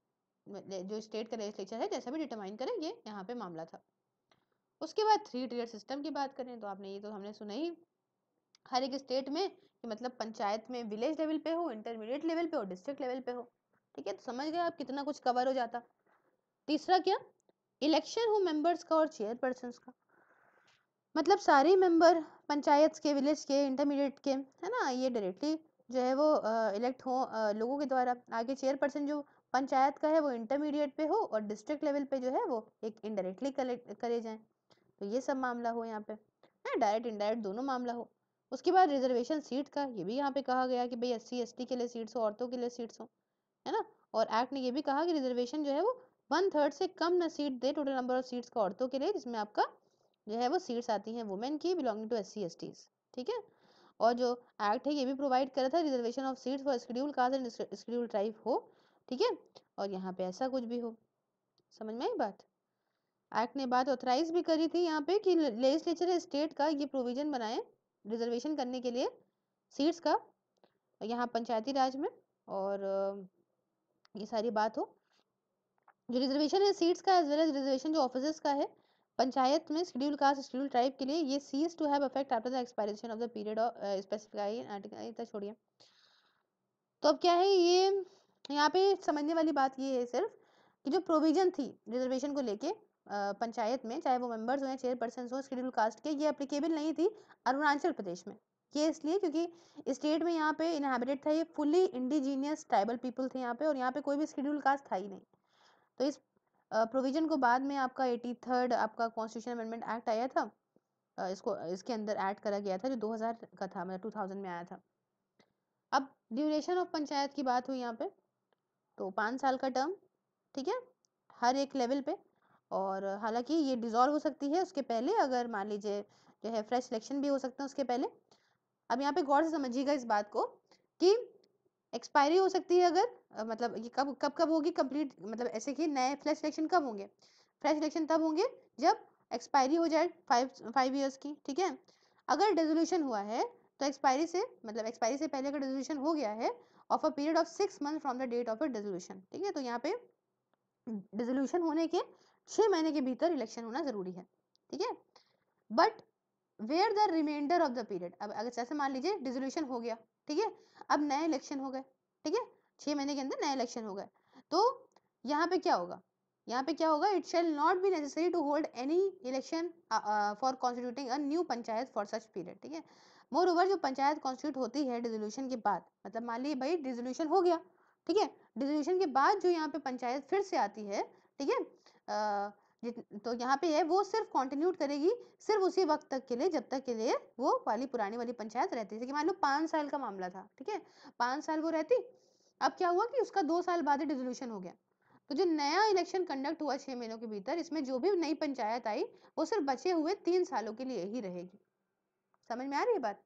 है। जो स्टेट का लेजिस्लेचर है जैसा भी डिटरमाइन करे, ये यहाँ पे मामला था। उसके बाद थ्री टीयर सिस्टम की बात करें तो आपने ये तो हमने सुना ही, हर एक स्टेट में कि मतलब पंचायत में विलेज लेवल पे हो, इंटरमीडिएट लेवल पे हो, डिस्ट्रिक्ट लेवल पे हो, ठीक है। तो समझ गए आप कितना कुछ कवर हो जाता। तीसरा क्या, इलेक्शन हो मेंबर्स का और चेयरपर्सन का, मतलब सारे मेंबर पंचायत के, विलेज के, इंटरमीडिएट के, है ना, ये डायरेक्टली जो है वो इलेक्ट हो uh, लोगों के द्वारा। आगे चेयरपर्सन जो पंचायत का है वो इंटरमीडिएट पे हो, और डिस्ट्रिक्ट लेवल पे जो है वो एक इनडायरेक्टली करे जाए। तो ये सब मामला हो यहाँ पे, है डायरेक्ट इनडायरेक्ट दोनों मामला हो। उसके बाद रिजर्वेशन सीट का, ये भी यहाँ पे कहा गया कि भाई एस सी एस टी के लिए सीट्स हो, औरतों के लिए सीट्स हो, है ना। और एक्ट ने ये भी कहा कि रिजर्वेशन जो है वो वन थर्ड से कम न सीट दे टोटल नंबर ऑफ सीट्स का औरतों के लिए, जिसमें आपका जो है वो सीट्स आती हैं वुमेन की belonging to S C S Ts, ठीक है। और जो एक्ट है ये भी प्रोवाइड करा था reservation of seats for schedule caste and schedule tribe हो, ठीक है। और यहाँ पे ऐसा कुछ भी हो, समझ में आई बात। एक्ट ने बात ऑथराइज भी करी थी यहाँ पे कि लेजिस्लेचर स्टेट का ये प्रोविजन बनाए रिजर्वेशन करने के लिए सीट्स का यहाँ पंचायती राज में, और ये सारी बात हो। जो रिजर्वेशन है सीट्स का एज वेल एज रिजर्वेशन जो ऑफिसर्स का है पंचायत में शेड्यूल कास्ट शेड्यूल ट्राइब के लिए, ये cease to have effect after the expiration of the period of specified in article, इतना छोड़िए। तो अब क्या है ये, यहाँ पे समझने वाली बात ये है सिर्फ कि जो प्रोविजन थी रिजर्वेशन को लेके पंचायत में, चाहे वो मेंबर्स हो या चेयरपर्सन हो शेड्यूल कास्ट के, ये एप्लीकेबल नहीं थी अरुणाचल प्रदेश में। ये इसलिए क्योंकि स्टेट में यहाँ पे इनहैबिटेड था, ये फुली इंडिजीनियस ट्राइबल पीपल थे यहाँ पे, और यहाँ पे कोई भी शेड्यूल कास्ट था ही नहीं। तो इस प्रोविजन को बाद में आपका एटी थर्ड आपका कॉन्स्टिट्यूशन अमेंडमेंट एक्ट आया था, uh, इसको इसके अंदर ऐड करा गया था जो दो हज़ार का था, मतलब टू थाउज़ेंड में आया था। अब ड्यूरेशन ऑफ पंचायत की बात हुई यहाँ पे, तो पाँच साल का टर्म, ठीक है, हर एक लेवल पे। और हालांकि ये डिसॉल्व हो सकती है उसके पहले, अगर मान लीजिए जो है फ्रेश इलेक्शन भी हो सकता है उसके पहले। अब यहाँ पे गौर से समझिएगा इस बात को कि एक्सपायरी हो सकती है अगर अ, मतलब ये कब कब कब होगी कंप्लीट, मतलब ऐसे कि नए फ्रेश इलेक्शन कब होंगे, फ्रेश इलेक्शन तब होंगे जब एक्सपायरी हो जाए फाइव फाइव ईयर्स की, ठीक है। अगर डिसोल्यूशन हुआ है तो एक्सपायरी से मतलब एक्सपायरी से पहले अगर डिसोल्यूशन हो गया है of a period of six month from the date of a dissolution, ठीक है। तो यहाँ पे डिसोल्यूशन होने के छह महीने के भीतर इलेक्शन होना जरूरी है, ठीक है। But where the remainder of the period, अब अगर जैसे मान लीजिए डिसोल्यूशन हो गया, ठीक है, अब नए इलेक्शन हो गए, ठीक है, छह महीने के अंदर नए इलेक्शन हो गए, तो यहाँ पे क्या होगा, यहाँ पे क्या होगा, it shall not be necessary to hold any election for constituting a new panchayat for such period, ठीक है। मोर ओवर जो पंचायत कॉन्स्टिट्यूट होती है डिसोल्यूशन के बाद, मतलब मान लीजिए भाई डिसोल्यूशन हो गया, ठीक है, डिसोल्यूशन के बाद जो यहाँ पे पंचायत फिर से आती है, ठीक है, तो यहाँ पे है वो सिर्फ कंटिन्यू करेगी सिर्फ उसी वक्त तक के लिए जब तक के लिए वो वाली पुरानी वाली पंचायत रहती है। मान लो पाँच साल का मामला था, ठीक है, पाँच साल वो रहती, अब क्या हुआ कि उसका दो साल बाद ही डिसोल्यूशन हो गया, तो जो नया इलेक्शन कंडक्ट हुआ छह महीनों के भीतर, इसमें जो भी नई पंचायत आई वो सिर्फ बचे हुए तीन सालों के लिए ही रहेगी। समझ में आ रही है बात।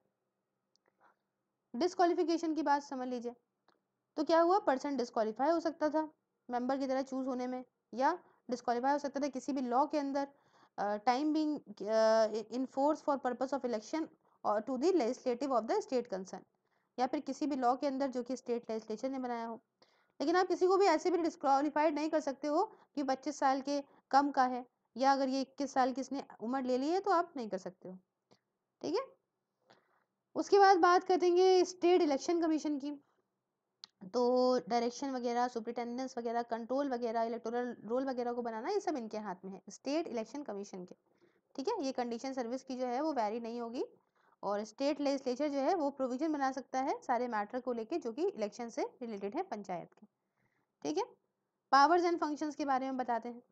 डिस्क्वालिफिकेशन की बात समझ लीजिए, तो क्या हुआ, पर्सन डिस्क्वालीफाई हो सकता था मेंबर की तरह चूज होने में, या डिस्क्वालीफाई हो सकता था किसी भी लॉ के अंदर time being in force for purpose of election और to the legislative of the state concern, या फिर किसी भी लॉ के अंदर जो कि स्टेट लेजिस्लेचर ने बनाया हो। लेकिन आप किसी को भी ऐसे भी डिस्क्वालीफाइड नहीं कर सकते हो कि पच्चीस साल के कम का है, या अगर ये इक्कीस साल की इसने उम्र ले ली है तो आप नहीं कर सकते हो, ठीक है। उसके बाद बात करेंगे स्टेट इलेक्शन कमीशन की, तो डायरेक्शन वगैरह, सुपरिटेंडेंस वगैरह, कंट्रोल वगैरह, इलेक्टोरल रोल वगैरह को बनाना, ये सब इनके हाथ में है स्टेट इलेक्शन कमीशन के, ठीक है। ये कंडीशन सर्विस की जो है वो वैरी नहीं होगी, और स्टेट लेजिस्लेचर जो है वो प्रोविजन बना सकता है सारे मैटर को लेके जो कि इलेक्शन से रिलेटेड है पंचायत के, ठीक है। पावर्स एंड फंक्शंस के बारे में बताते हैं।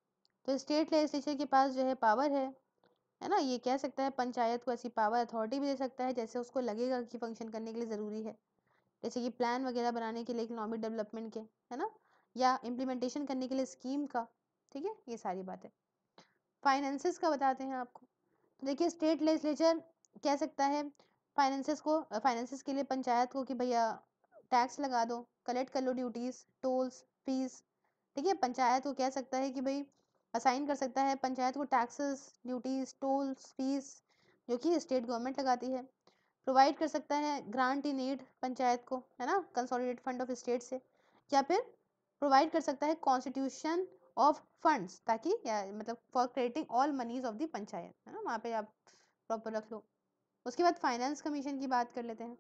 तो स्टेट लेजिस्लेचर के पास जो है पावर है है ना, ये कह सकता है पंचायत को ऐसी पावर अथॉरिटी भी दे सकता है जैसे उसको लगेगा कि फंक्शन करने के लिए ज़रूरी है, जैसे कि प्लान वगैरह बनाने के लिए इकोनॉमिक डेवलपमेंट के, है ना, या इम्प्लीमेंटेशन करने के लिए स्कीम का। ठीक है, ये सारी बातें। फाइनेंसेस का बताते हैं आपको। तो देखिए स्टेट लेजिस्लेचर कह सकता है फाइनेंसेस को, फाइनेंसेस के लिए पंचायत को कि भैया टैक्स लगा दो, कलेक्ट कर लो ड्यूटीज, टोल्स, फीस। ठीक है, पंचायत को कह सकता है कि भाई असाइन कर सकता है पंचायत को टैक्सेस, ड्यूटीज, टोल्स, फीस जो कि स्टेट गवर्नमेंट लगाती है। प्रोवाइड कर सकता है ग्रांट इन एड पंचायत को, है ना, कंसोलिडेटेड फंड ऑफ स्टेट से, या फिर प्रोवाइड कर सकता है कॉन्स्टिट्यूशन ऑफ फंड्स, ताकि या मतलब for crediting all monies of the panchayat, है ना, वहाँ पे आप प्रॉपर रख लो। उसके बाद फाइनेंस कमीशन की बात कर लेते हैं।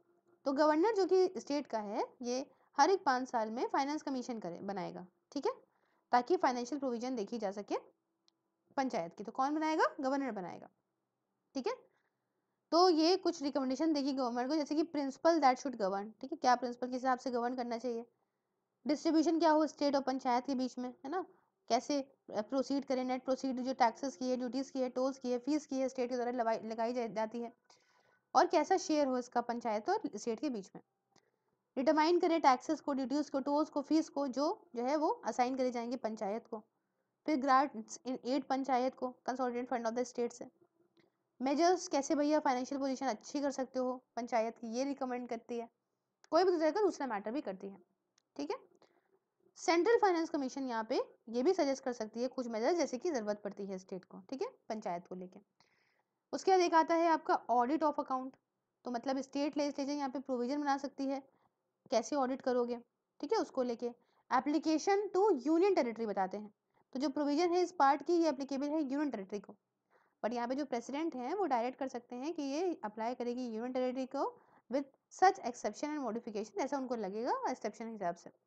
तो गवर्नर जो कि स्टेट का है, ये हर एक पाँच साल में फाइनेंस कमीशन करे बनाएगा। ठीक है, ताकि फाइनेंशियल प्रोविजन देखी जा सके पंचायत की। तो कौन बनाएगा? गवर्नर बनाएगा। ठीक है, तो ये कुछ रिकमेंडेशन देगी गवर्नमेंट को, जैसे कि प्रिंसिपल दैट शुड गवर्न। ठीक है, क्या प्रिंसिपल के हिसाब से गवर्न करना चाहिए, डिस्ट्रीब्यूशन क्या हो स्टेट और पंचायत के बीच में, है ना, कैसे प्रोसीड करें, नेट प्रोसीड जो टैक्सेस की है, ड्यूटीज की है, टोल्स की है, फीस की है, स्टेट के द्वारा लगाई लगाई जाती है, और कैसा शेयर हो इसका पंचायत और स्टेट के बीच में। डिटरमाइन करें टैक्सेस को, ड्यूटीज को, टोल्स को, फीस को, जो जो है वो असाइन करे जाएंगे पंचायत को। फिर ग्रांट्स इन एड पंचायत को consolidated fund of the state से। मेजर्स कैसे भैया फाइनेंशियल पोजीशन अच्छी कर सकते हो पंचायत की, ये रिकमेंड करती है। कोई भी दूसरे का दूसरा मैटर भी करती है। ठीक है, सेंट्रल फाइनेंस कमीशन यहाँ पे ये भी सजेस्ट कर सकती है कुछ मेजर्स जैसे कि जरूरत पड़ती है स्टेट को। ठीक है, पंचायत को लेके। उसके बाद एक आता है आपका ऑडिट ऑफ अकाउंट। तो मतलब स्टेट लेजिस्लेचर यहाँ पे प्रोविजन बना सकती है कैसे ऑडिट करोगे। ठीक है, उसको लेके एप्लीकेशन टू यूनियन टेरिटरी बताते हैं। तो जो प्रोविजन है इस पार्ट की, ये एप्लीकेबल है यूनियन टेरिटरी को, बट यहाँ पे जो प्रेसिडेंट हैं वो डायरेक्ट कर सकते हैं कि ये अप्लाई करेगी यूनियन टेरिटरी को with such exception and modification, जैसा उनको लगेगा एक्सेप्शन के हिसाब से।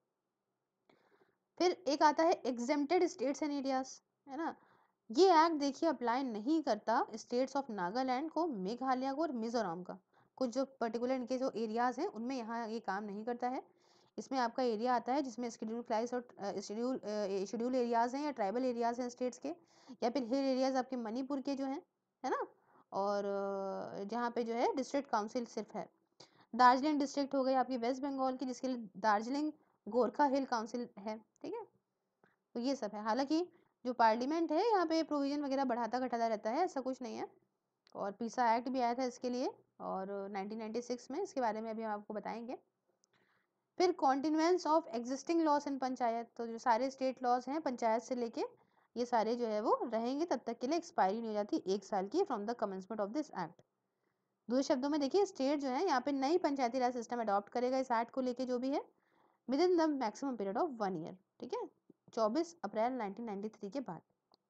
फिर एक आता है एग्जेम्प्टेड स्टेट्स एंड एरियाज, है ना, ये एक्ट देखिए अप्लाई नहीं करता स्टेट्स ऑफ नागालैंड को, मेघालय को और मिजोरम का। कुछ जो पर्टिकुलर इनके जो एरियाज हैं उनमें यहाँ ये काम नहीं करता है। इसमें आपका एरिया आता है जिसमें शेड्यूल क्लास और शेड्यूल शेड्यूल एरियाज हैं या ट्राइबल एरियाज हैं स्टेट्स के, या फिर हिल एरियाज आपके मणिपुर के जो हैं, है ना, और अ, जहाँ पे जो है डिस्ट्रिक्ट काउंसिल सिर्फ है। दार्जिलिंग डिस्ट्रिक्ट हो गई आपकी वेस्ट बंगाल की, जिसके लिए दार्जिलिंग गोरखा हिल काउंसिल है। ठीक है, तो ये सब है। हालांकि जो पार्लियामेंट है यहाँ पे प्रोविजन वगैरह बढ़ाता घटाता रहता है, ऐसा कुछ नहीं है। और पीसा एक्ट भी आया था इसके लिए, और नाइनटीन नाइंटी सिक्स में, इसके बारे में अभी हम आपको बताएंगे। फिर continuance of existing laws in panchayat. तो जो सारे स्टेट लॉज हैं पंचायत से लेके, ये सारे जो है वो रहेंगे तब तक के लिए, एक्सपायरी नहीं हो जाती एक साल की from the commencement of this act. दूसरे शब्दों में देखिए स्टेट जो है यहाँ पे नई पंचायती राज सिस्टम अडॉप्ट करेगा इस एक्ट को लेके जो भी है, within the maximum period of one year. ठीक है, चौबीस अप्रैल नाइनटीन नाइंटी थ्री के बाद।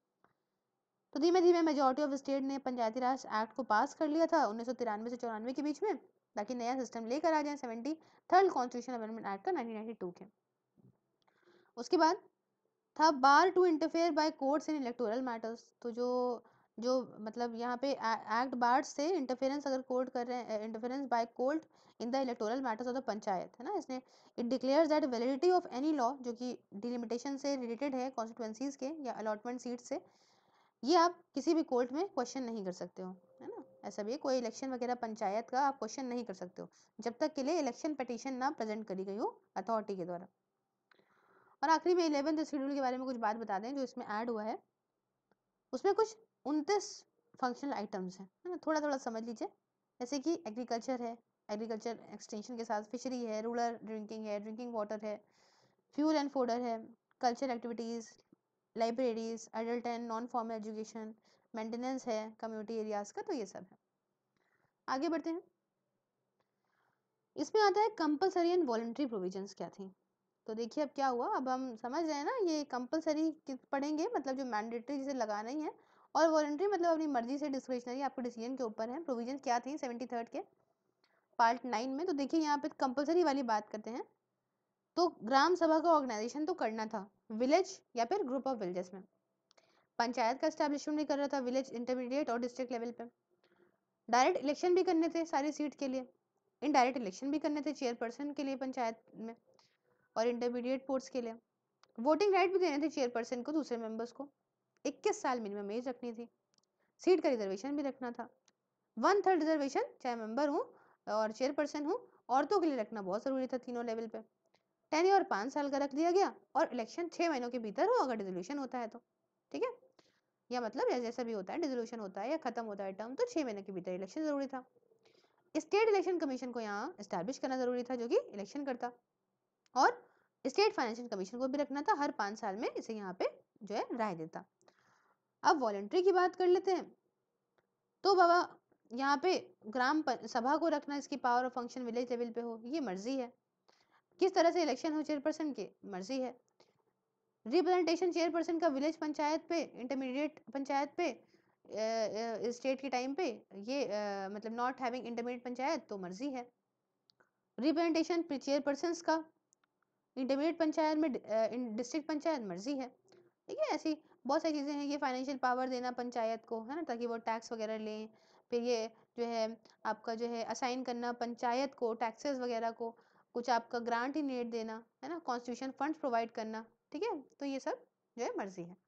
तो धीमे धीमे मेजोरिटी ऑफ स्टेट ने पंचायती राज एक्ट को पास कर लिया था उन्नीस सौ तिरानवे से चौरानवे के बीच में, ताकि नया सिस्टम लेकर आ जाए seventy third constitution amendment act का नाइनटीन नाइंटी टू के। उसके बाद था bar to interfere by courts in electoral matters. तो जो जो मतलब यहाँ पे एक्ट बार से इंटरफेरेंस अगर कोर्ट कर रहे हैं, interference by court in the electoral matters of the panchayat, है ना, इसने it declares that validity of any law जो कि डिलिमिटेशन से रिलेटेड है कॉन्स्टिट्यूएंसीज के या अलॉटमेंट सीट से, ये आप किसी भी कोर्ट में क्वेश्चन नहीं कर सकते हो, है ना। ऐसा भी है, कोई इलेक्शन वगैरह पंचायत का आप क्वेश्चन नहीं कर सकते हो जब तक के लिए इलेक्शन पिटीशन ना प्रेजेंट करी गई हो अथॉरिटी के द्वारा। और आखिरी में इलेवेंथ शेड्यूल के बारे में कुछ बात बता दें जो इसमें ऐड हुआ है। उसमें कुछ उनतीस फंक्शनल आइटम्स हैं, है ना, थोड़ा थोड़ा समझ लीजिए। जैसे कि एग्रीकल्चर है, एग्रीकल्चर एक्सटेंशन के साथ फिशरी है, रूरल ड्रिंकिंग है, ड्रिंकिंग वाटर है, फ्यूल एंड फोडर है, culture activities, libraries, adult and non formal education, maintenance है कम्युनिटी एरियाज का। तो ये सब है। आगे बढ़ते हैं। इसमें आता है कंपलसरी एंड वॉलंटरी प्रोविजंस क्या थी। तो देखिए अब क्या हुआ, अब हम समझ रहे हैं ना, ये कंपलसरी पढ़ेंगे मतलब जो मैंडेटरी जिसे लगाना ही है, और वॉलंटरी मतलब अपनी मर्जी से डिस्क्रिशनरी, आपको डिसीजन के ऊपर है। प्रोविजन क्या थी सेवेंटी थर्ड के पार्ट नाइन में। तो देखिए यहाँ पे कंपलसरी वाली बात करते हैं। तो ग्राम सभा का ऑर्गेनाइजेशन तो करना था विलेज या फिर ग्रुप ऑफ विलेजेस में। पंचायत का एस्टेब्लिशमेंट भी कर रहा था विलेज, इंटरमीडिएट और डिस्ट्रिक्ट लेवल पे। डायरेक्ट इलेक्शन भी करने थे सारी सीट के लिए, इनडायरेक्ट इलेक्शन भी करने थे चेयरपर्सन के लिए पंचायत में और इंटरमीडिएट पोस्ट के लिए। वोटिंग राइट भी देने थे चेयरपर्सन को, दूसरे मेंबर्स को। इक्कीस साल मिनिमम एज रखनी थी। सीट का रिजर्वेशन भी रखना था। वन थर्ड रिजर्वेशन चाहे मेंबर हो और चेयरपर्सन हो, औरतों के लिए रखना बहुत जरूरी था तीनों लेवल पे। टेन्योर पाँच साल का रख दिया गया और इलेक्शन छह महीनों के भीतर हो अगर डिसोल्यूशन होता है तो, ठीक है, या मतलब या जैसा भी होता है, डिसोल्यूशन होता है या खत्म होता है टर्म, तो छह महीने के भीतर इलेक्शन जरूरी था। स्टेट इलेक्शन कमीशन को यहाँ एस्टैब्लिश करना जरूरी था जो कि इलेक्शन करता, और स्टेट फाइनेंशियल कमीशन को भी रखना था, हर पाँच साल में इसे यहाँ पे जो है राय देता। अब वॉलंटरी की बात कर लेते हैं। तो बाबा यहाँ पे ग्राम सभा को रखना, इसकी पावर और फंक्शन विलेज लेवल पे हो, ये मर्जी है। किस तरह से इलेक्शन हो चेयरपर्सन की, मर्जी है। रिप्रेजेंटेशन चेयरपर्सन का विलेज पंचायत पे, इंटरमीडिएट पंचायत पे, स्टेट के टाइम पे ये आ, मतलब नॉट हैविंग इंटरमीडिएट पंचायत तो मर्जी है। रिप्रेजेंटेशन चेयरपर्सन का इंटरमीडिएट पंचायत में, डिस्ट्रिक्ट पंचायत मर्जी है, ठीक है। ऐसी बहुत सारी चीजें हैं। ये फाइनेंशियल पावर देना पंचायत को, है ना, ताकि वो टैक्स वगैरह लें। फिर ये जो है आपका जो है असाइन करना पंचायत को टैक्सेस वगैरह को, कुछ आपका ग्रांट ही नेट देना, है ना, कॉन्स्टिट्यूशन फंड्स प्रोवाइड करना, ठीक है। तो ये सब जो है मर्जी है।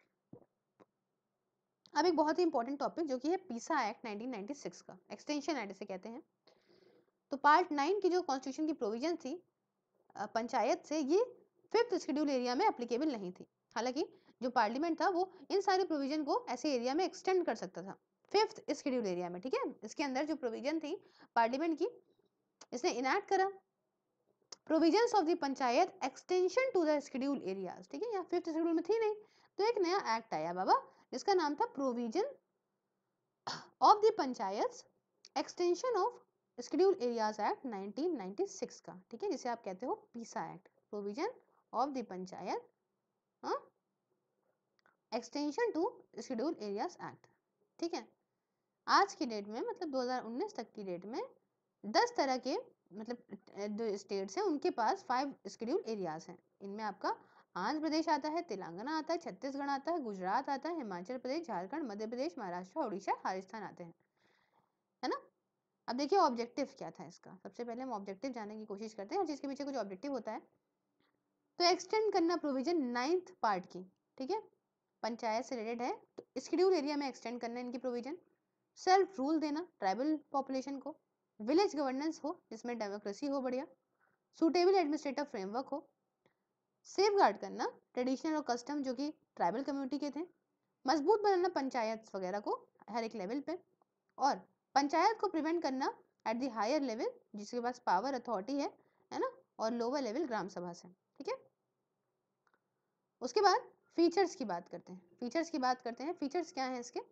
अब एक बहुत ही इंपॉर्टेंट टॉपिक जो कि है PESA act nineteen ninety six का, एक्सटेंशन एक्ट इसे कहते हैं। तो पार्ट नाइन की जो कॉन्स्टिट्यूशन की प्रोविजन थी पंचायत से, ये फिफ्थ शेड्यूल एरिया में एप्लीकेबल नहीं थी। हालांकि जो पार्लियामेंट था वो इन सारे प्रोविजन को ऐसे एरिया में एक्सटेंड कर सकता था, फिफ्थ शेड्यूल एरिया में, ठीक है। इसके अंदर जो प्रोविजन थी पार्लियामेंट की, इसने इनैक्ट करा provisions of the panchayat extension to the schedule areas, ठीक है। यहाँ फिफ्थ शेड्यूल में थी नहीं, तो एक नया एक्ट आया बाबा, जिसका नाम था provision of the panchayat extension of schedule areas act nineteen ninety six का, ठीक है, जिसे आप कहते हो PESA act, provision of the panchayat extension to schedule areas act, ठीक है। आज की डेट में मतलब दो हज़ार उन्नीस तक की डेट में दस तरह के मतलब जो स्टेट्स हैं उनके पास फाइव शेड्यूल एरियाज हैं। इनमें आपका आंध्र प्रदेश आता है, तेलंगाना आता है, छत्तीसगढ़ आता है, गुजरात आता है, हिमाचल प्रदेश, झारखंड, मध्य प्रदेश, महाराष्ट्र, उड़ीसा, राजस्थान आते हैं, है ना। अब देखिए ऑब्जेक्टिव क्या था इसका, सबसे पहले हम ऑब्जेक्टिव जानने की कोशिश करते हैं, हर चीज के पीछे कुछ ऑब्जेक्टिव होता है। तो एक्सटेंड करना प्रोविजन नाइन्थ पार्ट की, ठीक है, पंचायत से रिलेटेड है, तो शेड्यूल एरिया में एक्सटेंड करना इनकी प्रोविजन। सेल्फ रूल देना ट्राइबल पॉपुलेशन को, विलेज गवर्नेंस हो जिसमें डेमोक्रेसी हो बढ़िया, सूटेबल एडमिनिस्ट्रेटिव फ्रेमवर्क हो, सेफ गार्ड करना ट्रेडिशनल और कस्टम जो कि ट्राइबल कम्युनिटी के थे, मजबूत बनाना पंचायत वगैरह को हर एक लेवल पे, और पंचायत को प्रिवेंट करना एट द हायर लेवल जिसके पास पावर अथॉरिटी है है ना, और लोअर लेवल ग्राम सभा से, ठीक है। उसके बाद फीचर्स की बात करते हैं, फीचर्स की बात करते हैं फीचर्स क्या है इसके।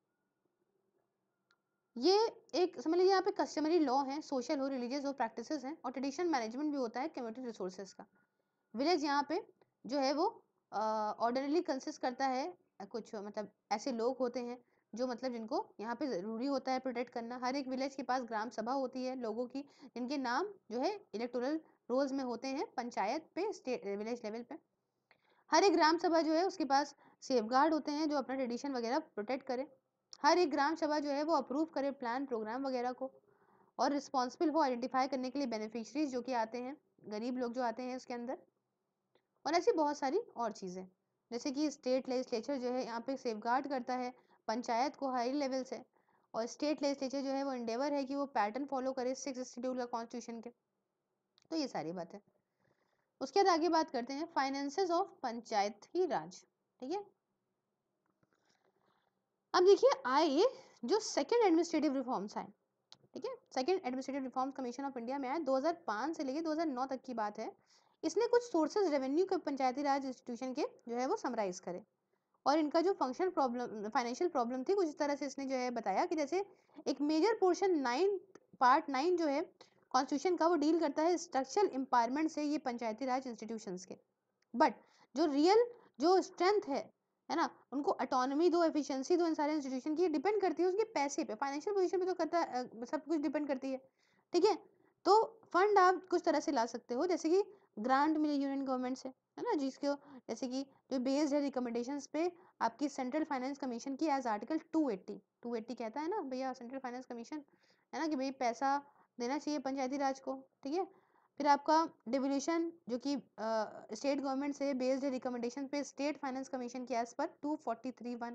ये एक समझ लीजिए यहाँ पे कस्टमरी लॉ है, सोशल हो, रिलीजियस हो, प्रैक्टिसेस हैं, और ट्रेडिशनल मैनेजमेंट भी होता है कम्युनिटी रिसोर्सेज का। विलेज यहाँ पे जो है वो ऑर्डरली कंसिस्ट करता है, कुछ मतलब ऐसे लोग होते हैं जो मतलब जिनको यहाँ पे जरूरी होता है प्रोटेक्ट करना। हर एक विलेज के पास ग्राम सभा होती है लोगों की, जिनके नाम जो है इलेक्टोरल रोल्स में होते हैं पंचायत पे, स्टेट विलेज लेवल पे। हर एक ग्राम सभा जो है उसके पास सेफगार्ड होते हैं जो अपना ट्रेडिशन वगैरह प्रोटेक्ट करे। हर एक ग्राम सभा जो है वो अप्रूव करे प्लान प्रोग्राम वगैरह को, और रिस्पॉन्सिबल हो आइडेंटिफाई करने के लिए बेनिफिशरीज जो कि आते हैं, गरीब लोग जो आते हैं उसके अंदर, और ऐसी बहुत सारी और चीज़ें, जैसे कि स्टेट लेजिस्लेचर जो है यहाँ पे सेफगार्ड करता है पंचायत को हाई लेवल से, और स्टेट लेजिस्लेचर जो है वो इंडेवर है कि वो पैटर्न फॉलो करे सिक्स शेड्यूल का कॉन्स्टिट्यूशन के। तो ये सारी बात है। उसके बाद आगे बात करते हैं फाइनेंसेस ऑफ पंचायती राज, ठीक है। अब देखिए आए जो सेकंड एडमिनिस्ट्रेटिव रिफॉर्म्स आए, ठीक है, second administrative reforms commission of India में आया दो हज़ार पाँच से लेके दो हज़ार नौ तक की बात है। इसने कुछ सोर्सेज रेवेन्यू के पंचायती राज इंस्टीट्यूशन के जो है वो समराइज करे, और इनका जो फंक्शनल प्रॉब्लम फाइनेंशियल प्रॉब्लम थी कुछ इस तरह से इसने जो है बताया कि जैसे एक major portion nine part nine जो है कॉन्स्टिट्यूशन का वो डील करता है स्ट्रक्चरल एम्पावरमेंट से ये पंचायती राज इंस्टीट्यूशंस के, बट जो रियल जो स्ट्रेंथ है है ना, उनको ऑटोनॉमी दो, एफिशिएंसी दो इन सारे इंस्टीट्यूशन की, डिपेंड करती है उसके पैसे पे, फाइनेंशियल पोजीशन पे तो करता है, सब कुछ डिपेंड करती है, ठीक है। तो फंड आप कुछ तरह से ला सकते हो, जैसे कि ग्रांट मिले यूनियन गवर्नमेंट से, है ना, जिसको जैसे कि जो बेस्ड है रिकमेंडेशंस पे आपकी सेंट्रल फाइनेंस कमीशन की as article two eighty two eighty कहता है ना भैया सेंट्रल फाइनेंस कमीशन, है ना, कि भाई पैसा देना चाहिए पंचायती राज को, ठीक है। फिर आपका डिवोल्यूशन जो कि स्टेट गवर्नमेंट से बेस्ड रिकमेंडेशन पे स्टेट फाइनेंस कमीशन के as per two forty three one.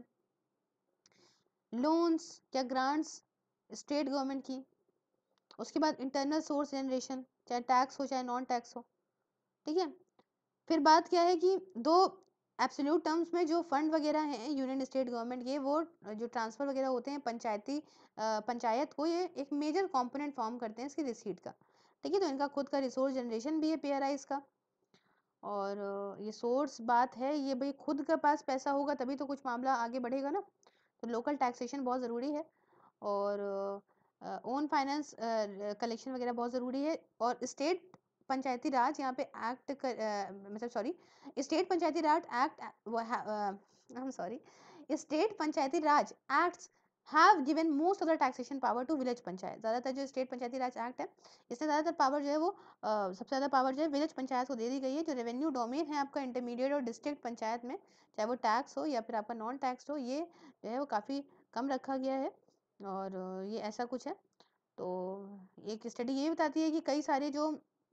Loans या ग्रांट्स स्टेट गवर्नमेंट की। उसके बाद इंटरनल सोर्स जनरेशन, चाहे टैक्स हो चाहे नॉन टैक्स हो, ठीक है। फिर बात क्या है कि दो एब्सोल्यूट टर्म्स में जो फंड वगैरह हैं यूनियन स्टेट गवर्नमेंट के, वो जो ट्रांसफर वगैरह होते हैं पंचायती पंचायत को, ये एक मेजर कंपोनेंट फॉर्म करते हैं इसकी रिसीट का, ठीक है। तो इनका खुद का रिसोर्स जनरेशन भी है पीआरआई का। और ये सोर्स बात है, ये भाई खुद के पास पैसा होगा तभी तो कुछ मामला आगे बढ़ेगा ना। तो लोकल टैक्सेशन बहुत ज़रूरी है, और ओन फाइनेंस कलेक्शन वगैरह बहुत ज़रूरी है। और स्टेट पंचायती राज यहाँ पे एक्ट कर uh, मतलब sorry state Panchayati Raj act I am sorry state Panchayati Raj acts have given most of the taxation power to village panchayat. ज़्यादातर जो स्टेट पंचायती राज एक्ट है, इसमें ज़्यादातर पावर जो है वो uh, सबसे ज़्यादा पावर जो है विलेज पंचायत को दे दी गई है। जो रेवेन्यू डोमेन है आपका इंटरमीडिएट और डिस्ट्रिक्ट पंचायत में, चाहे वो टैक्स हो या फिर आपका नॉन टैक्स हो, ये जो है वो काफ़ी कम रखा गया है। और ये ऐसा कुछ है। तो एक स्टडी ये बताती है कि कई सारे जो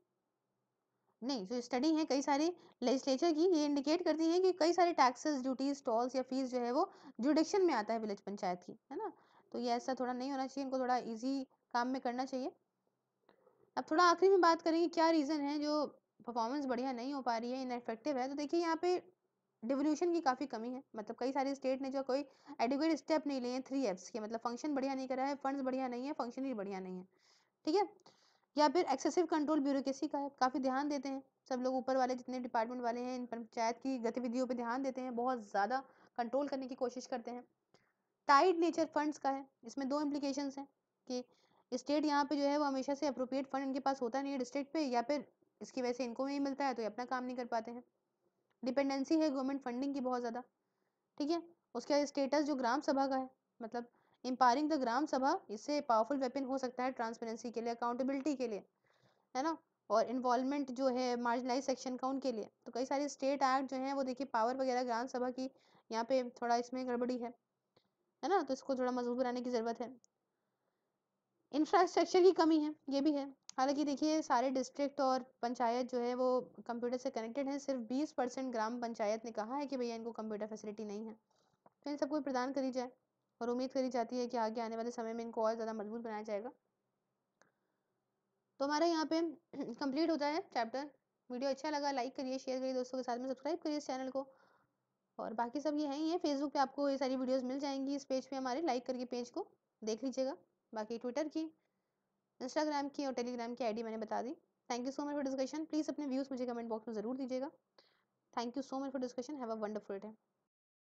नहीं जो स्टडी है कई सारी लेजिस्लेचर की, ये इंडिकेट करती है कि कई सारे टैक्सेस, ड्यूटीज, टॉल्स या फीस जो है वो जुडिक्शन में आता है विलेज पंचायत की, है ना। तो ये ऐसा थोड़ा नहीं होना चाहिए, इनको थोड़ा इजी काम में करना चाहिए। अब थोड़ा आखिरी में बात करेंगे क्या रीज़न है जो परफॉर्मेंस बढ़िया नहीं हो पा रही है, इनएफेक्टिव है। तो देखिए यहाँ पे डिवोल्यूशन की काफ़ी कमी है, मतलब कई सारे स्टेट ने जो कोई एडिक्वेट स्टेप नहीं लिए हैं थ्री एफ्स के, मतलब फंक्शन बढ़िया नहीं करा है, फंड्स बढ़िया नहीं है, फंक्शन भी बढ़िया नहीं है, ठीक है। या फिर एक्सेसिव कंट्रोल ब्यूरोक्रेसी का है, काफ़ी ध्यान देते हैं सब लोग, ऊपर वाले जितने डिपार्टमेंट वाले हैं इन पंचायत की गतिविधियों पे ध्यान देते हैं, बहुत ज़्यादा कंट्रोल करने की कोशिश करते हैं। टाइड नेचर फंड्स का है, इसमें दो इम्प्लीकेशंस हैं कि स्टेट यहाँ पे जो है वो हमेशा से अप्रोप्रिएट फंड इनके पास होता नहीं है डिस्ट्रिक्ट पे, या फिर इसकी वजह से इनको नहीं मिलता है तो ये अपना काम नहीं कर पाते हैं। डिपेंडेंसी है गवर्नमेंट फंडिंग की बहुत ज़्यादा, ठीक है। उसके बाद स्टेटस जो ग्राम सभा का है, मतलब एम्पावरिंग द ग्राम सभा, इससे पावरफुल वेपन हो सकता है ट्रांसपेरेंसी के लिए, अकाउंटेबिलिटी के लिए, है ना। और इन्वॉल्वमेंट जो है मार्जिनलाइज सेक्शन का उनके लिए। तो कई सारे स्टेट एक्ट जो हैं वो देखिए पावर वगैरह ग्राम सभा की यहाँ पे थोड़ा इसमें गड़बड़ी है है ना। तो इसको थोड़ा मजबूत बनाने की ज़रूरत है। इंफ्रास्ट्रक्चर की कमी है, ये भी है। हालांकि देखिए सारे डिस्ट्रिक्ट और पंचायत जो है वो कंप्यूटर से कनेक्टेड हैं, सिर्फ बीस परसेंट ग्राम पंचायत ने कहा है कि भैया इनको कंप्यूटर फैसिलिटी नहीं है। तो इन सबको प्रदान करी जाए, और उम्मीद करी जाती है कि आगे आने वाले समय में इनको और ज़्यादा मजबूत बनाया जाएगा। तो हमारा यहाँ पे कंप्लीट होता है चैप्टर। वीडियो अच्छा लगा लाइक करिए, शेयर करिए दोस्तों के साथ में, सब्सक्राइब करिए इस चैनल को। और बाकी सब ये है ही है, फेसबुक पे आपको ये सारी वीडियोस मिल जाएंगी, इस पेज पे हमारे लाइक करके पेज को देख लीजिएगा। बाकी ट्विटर की, इंस्टाग्राम की और टेलीग्राम की आईडी मैंने बता दी। Thank you so much for discussion. Please अपने व्यूज़ मुझे कमेंट बॉक्स में ज़रूर दीजिएगा। Thank you so much for discussion. Have a wonderful day.